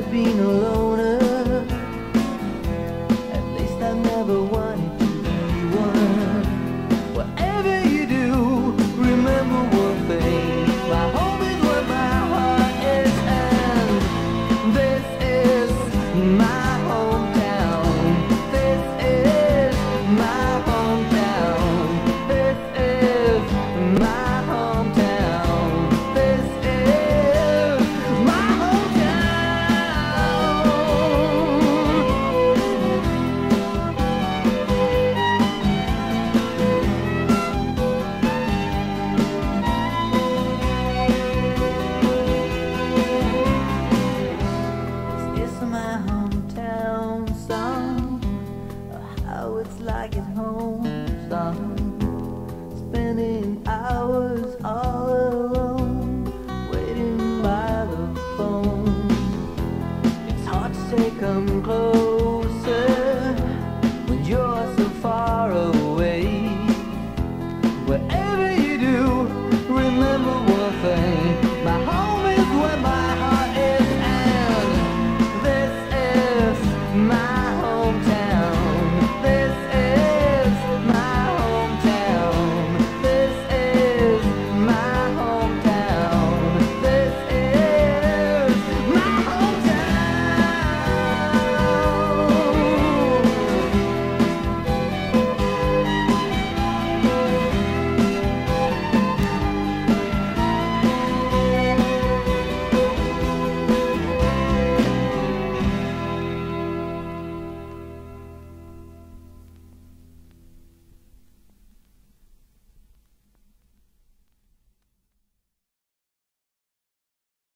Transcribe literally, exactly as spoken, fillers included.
been a loner. At least I never wanted to be one. Whatever you do, remember one thing: my home is where my heart is, and this is my hometown. This is my hometown. This is my hometown. This is my This is my hometown song, how it's like at home song. Spending hours all alone, waiting by the phone. It's hard to say come close.